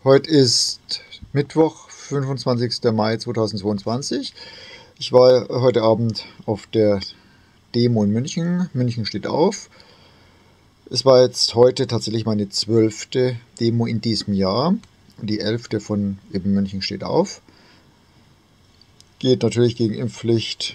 Heute ist Mittwoch, 25. Mai 2022. Ich war heute Abend auf der Demo in München. München steht auf. Es war jetzt heute tatsächlich meine 12. Demo in diesem Jahr. Die 11. von eben München steht auf. Geht natürlich gegen Impfpflicht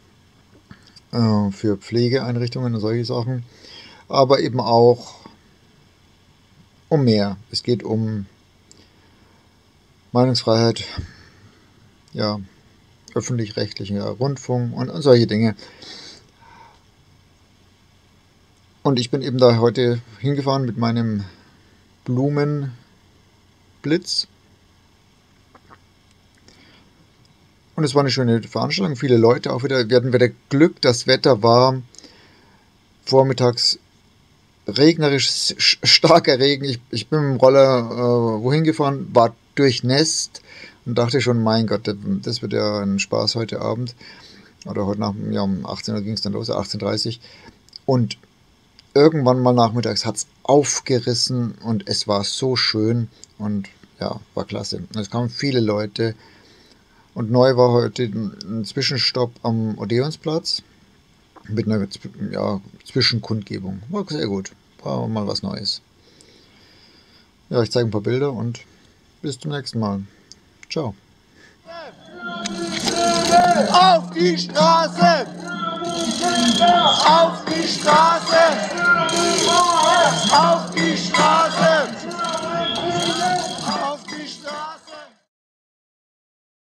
für Pflegeeinrichtungen und solche Sachen. Aber eben auch um mehr. Es geht um Meinungsfreiheit, ja, öffentlich-rechtlichen Rundfunk und solche Dinge. Und ich bin eben da heute hingefahren mit meinem Blumenblitz. Und es war eine schöne Veranstaltung, viele Leute auch wieder. Wir hatten wieder Glück, das Wetter war vormittags regnerisch, starker Regen. Ich bin mit dem Roller wohin gefahren, war durchnässt und dachte schon, mein Gott, das wird ja ein Spaß heute Abend. Oder heute Nachmittag, ja, um 18 Uhr ging es dann los, 18:30 Uhr. Und irgendwann mal nachmittags hat es aufgerissen und es war so schön und ja, war klasse. Es kamen viele Leute und neu war heute ein Zwischenstopp am Odeonsplatz mit einer Zwischenkundgebung. War sehr gut, war mal was Neues. Ja, ich zeige ein paar Bilder und bis zum nächsten Mal. Ciao. Auf die Straße! Auf die Straße! Auf die Straße!